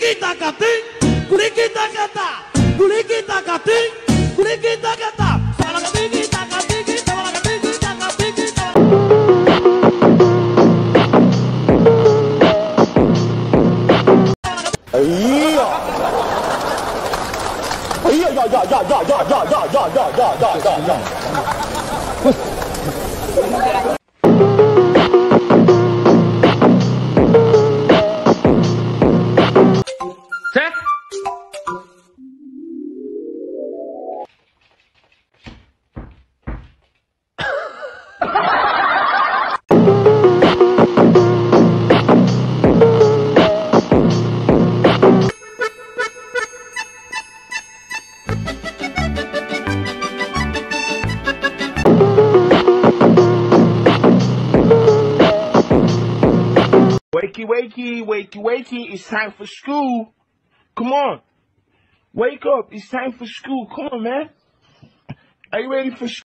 Kulikita kating, kulikita kata, kulikita kating, kulikita kata. Salah katiki, tak katiki, salah katiki, tak katiki. Iya. Iya ya ya ya ya ya ya ya ya ya ya ya ya. Cek. Wakey, wakey, wakey, wakey, it's time for school. Come on. Wake up, it's time for school. Come on, man. Are you ready for school?